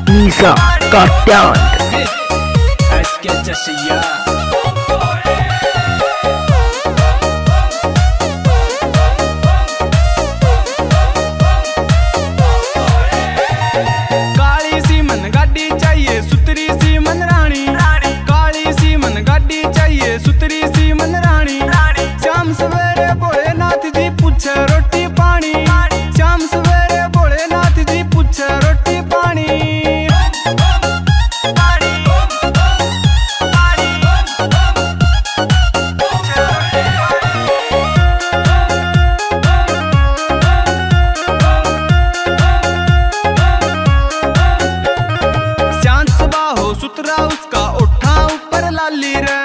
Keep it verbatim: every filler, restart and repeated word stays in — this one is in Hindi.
Nisa Kaptan Jasiya काली सी मन गाड़ी चाहिए सुतरी सी मन रानी काली सी मन गाड़ी चाहिए सुतरी सी मन रानी शाम सवेरे भोलेनाथ जी पूछे रोटी पानी शाम सवेरे भोलेनाथ जी पूछे रोटी पानी सुतरा उसका उठा ऊपर लाली रे